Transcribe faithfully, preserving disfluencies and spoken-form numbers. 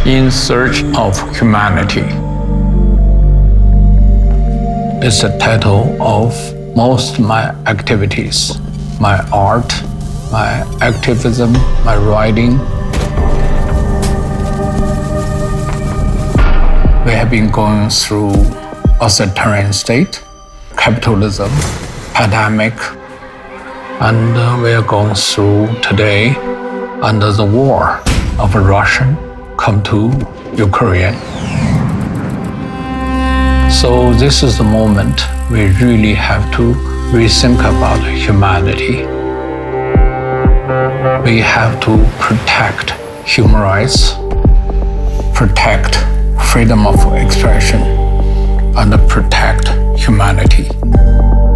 In Search of Humanity. It's the title of most of my activities, my art, my activism, my writing. We have been going through authoritarian state, capitalism, pandemic, and uh, we are going through today under the war of Russia come to Ukraine. So this is the moment we really have to rethink about humanity. We have to protect human rights, protect freedom of expression, and protect humanity.